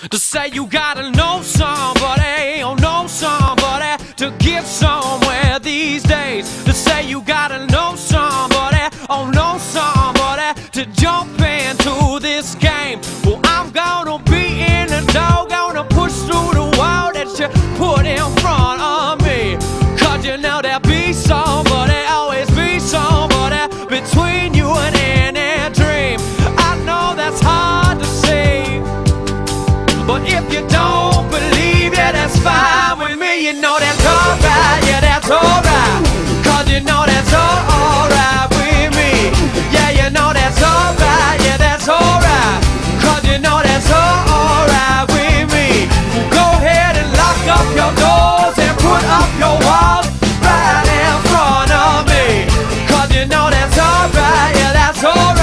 To say you gotta know somebody, or know somebody to get somewhere these days. To say you gotta know somebody, or know somebody to jump into this game. Well, I'm gonna be in the door, gonna push through the wall that you put in front of me. Cause you know there'll be somebody, always be somebody between you and any dream. I know that's hard to say, but if you don't believe, yeah, that's fine with me. You know that's alright, yeah, that's alright. Cause you know that's alright with me. Yeah, you know that's alright, yeah, that's alright. Cause you know that's alright with me. Well, go ahead and lock up your doors and put up your walls right in front of me. Cause you know that's alright, yeah, that's alright.